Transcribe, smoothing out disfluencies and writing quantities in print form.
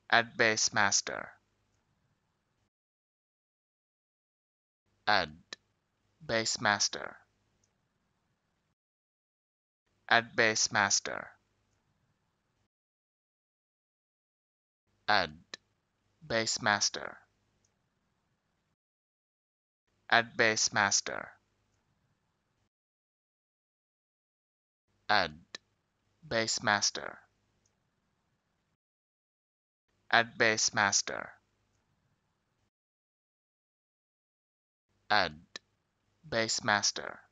Ed Bassmaster. Ed Bassmaster. Ed Bassmaster. Ed Bassmaster. Ed Bassmaster. Ed Bassmaster. Ed Bassmaster. Ed Bassmaster.